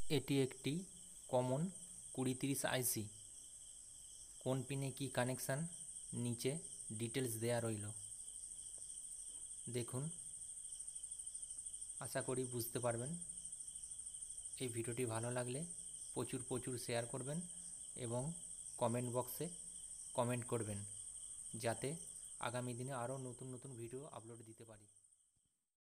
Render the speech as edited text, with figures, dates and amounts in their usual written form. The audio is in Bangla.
এটি একটি কমন 2030 আইসি। কোন পিনে কি কানেকশান নিচে ডিটেলস দেয়া রইল। দেখুন, আশা করি বুঝতে পারবেন। এই ভিডিওটি ভালো লাগলে প্রচুর শেয়ার করবেন এবং কমেন্ট বক্সে কমেন্ট করবেন, যাতে আগামী দিনে আরও নতুন ভিডিও আপলোড দিতে পারি।